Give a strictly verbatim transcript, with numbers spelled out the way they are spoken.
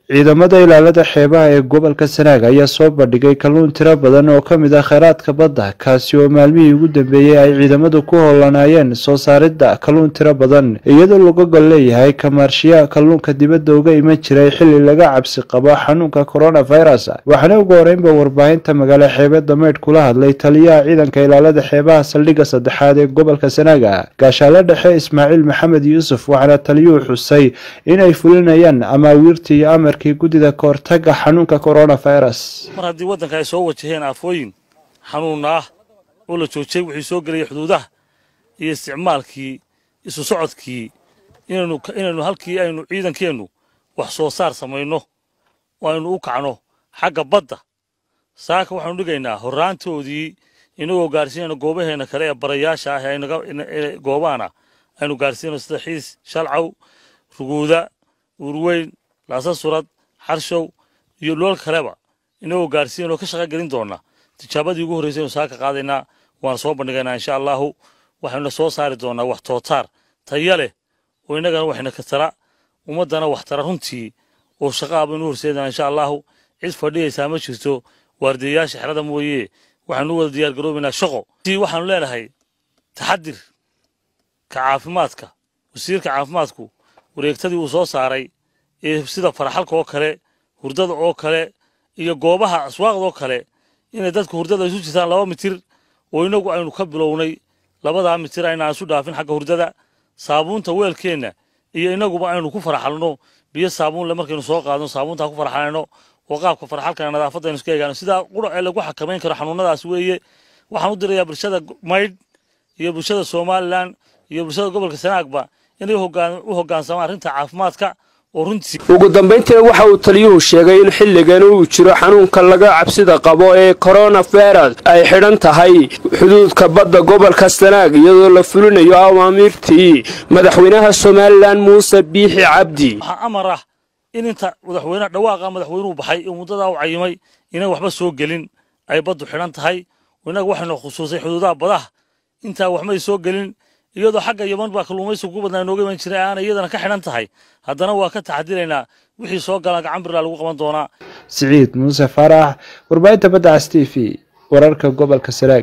ciidamada ilaalada xeebaha ee gobolka Sanaag ayaa soo bandhigay kalluun tiro badan oo ka mid ah kheyraadka badda kaasi oo maalmihii ugu dambeeyay ay ciidamadu ku howlanayeen soo saaridda kalluun tiro badan iyadoo lagu gol leeyahay kamaarshiya kalluunka dibadda uga iman jiray xilli laga cabsi qabo xanuunka coronavirus. waxaana ugu horeynba warbaahinta magaalo xeebeedda Meydh kula hadlay taliyaha ciidanka ilaalada xeebaha saldhigga saddexaad ee gobolka Sanaag gaashaale dhexe Ismaaciil Maxamed Yuusuf waxaana taliyuhu xusay inay fulinayaan amaawiirtii iyo amarkii gudida kahortagga xanuunka coronavirus. mar haddii waddanka ay soo wajaheen aafooyin xanuun ah oo la joojiyay wixii soo gelaya xuduudaha iyo isticmaalkii isu socodkii inaynu inaynu halkii aynu ciidankeennu wax soo saar samayno oo aynu u kacno xagga badda saaka waxaanu dhigaynaa horraantoodii inagoo gaarsiinayno goobaheena kale ee barayaasha ah ee naga goobaana aynu gaarsiinayno sida xiis shalcaw ruguuda urweyn laasa surad xarshow iyo lool kaleba inagoo gaarsiinayno ka shaqo gelin doona tijaabadii ugu horreysay oo saaka qaadaynaa waan soo bandhigaynaa insha allahu waxaynu soo saari doonaa wax tootaar tayo leh oo inagana waxayna ka tara ummaddana wax tara runtii oo shaqaa baynu horseedana insha allahu cid fadhiyaysaa ma jirto waardiyayaasha xerada mooye waxaanu wada diyaar garoobaynaa shaqo waxaanu leenahay taxadir ka caafimaadka wasiirka caafimaadku wareegtadii uu soo saaray ee sida faraxalka oo kale hurdada oo kale iyo goobaha aswaaqda oo kale inay dadku hurdada isu jirtaan laba mitir oo inagu aynu ka bilownay labada mitir ayna isu dhaafin xagga hurdada saabuunta weelkeena iyo inaguba aynu ku faraxalno biyo saabuun la markaynu soo qaadno saabuunta ku faraxalno oo qaabka faraxalka nadaafadda aynu iska eegaano sida qura ee lagu xakameyn karo xanuunadaas weeye waxaan u dirayaa bulshada Meydh iyo bulshada Soomaaliland iyo bulshada gobolka Sanaagba inay hoggaan u hoggaansamaan arrinta caafimaadka ugu dambeyntii waxa uu taliyuhu sheegay in xilligan uu jiro xanuunka laga cabsida qabo ee coronavirus ay xidhan tahay xuduudka badda gobolka Sanaag iyadoo la fulinayo awaamirtii madaxweynaha Soomaaliland Muuse Biixi Cabdi. waxa amar ah in inta madaxweynaha dhawaaqa madaxweynuhu baxay oo muddada u cayimay inay waxba soo gelin ay baddu xidhan tahay wanaag waxaynu khusuusay xuduudaha badaha inta waxma soo gelin iyadoo xagga Yemen baa kalluumaysiga ugu badan nooga iman jiray aan iyadana ka xidhan tahay haddana waa ka taxadireynaa wixii soo gala gacan bir lagu qaban doonaa. Siciid Muuse Farax warbaahinta badda S T V wararka gobolka Sanaag.